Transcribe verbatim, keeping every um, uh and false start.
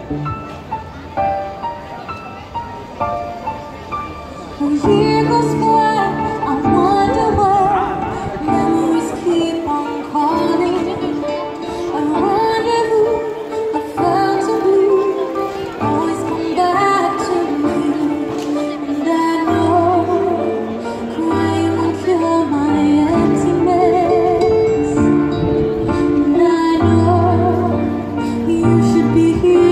A year goes by, I wonder why memories keep on calling. I wonder who I felt to be, always come back to me. And I know crying won't fill my emptiness. And I know you should be here.